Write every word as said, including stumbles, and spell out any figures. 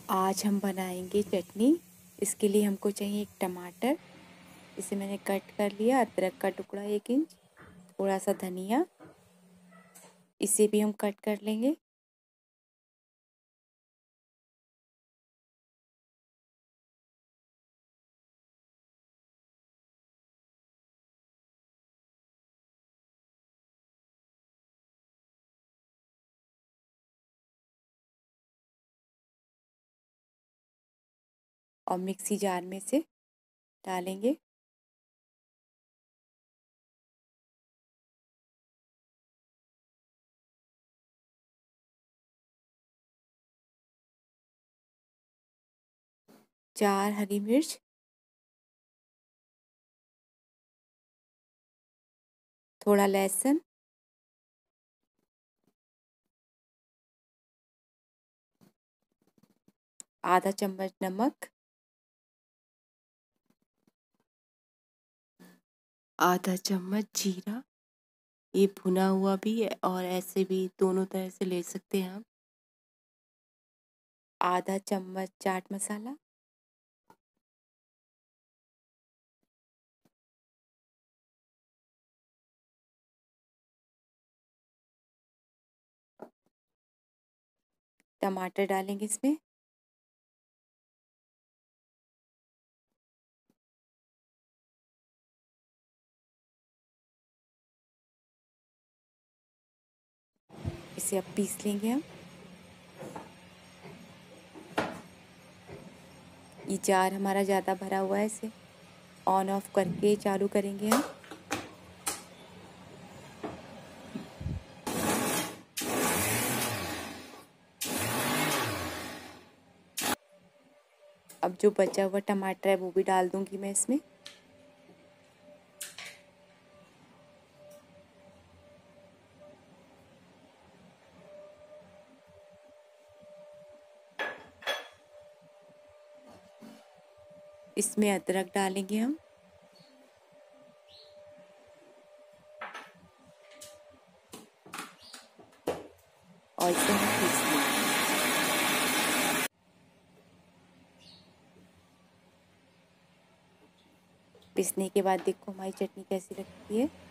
आज हम बनाएंगे चटनी। इसके लिए हमको चाहिए एक टमाटर, इसे मैंने कट कर लिया। अदरक का टुकड़ा एक इंच, थोड़ा सा धनिया, इसे भी हम कट कर लेंगे। और मिक्सी जार में से डालेंगे। चार हरी मिर्च, थोड़ा लहसुन, आधा चम्मच नमक, आधा चम्मच जीरा, ये भुना हुआ भी है और ऐसे भी दोनों तरह से ले सकते हैं हम। आधा चम्मच चाट मसाला, टमाटर डालेंगे इसमें, इसे अब पीस लेंगे हम। ये जार हमारा ज़्यादा भरा हुआ है, इसे ऑन ऑफ करके चालू करेंगे हम। अब जो बचा हुआ टमाटर है वो भी डाल दूंगी मैं इसमें। इसमें अदरक डालेंगे हम, और इसे हम पीस लेंगे। पीसने के बाद देखो हमारी चटनी कैसी लगती है।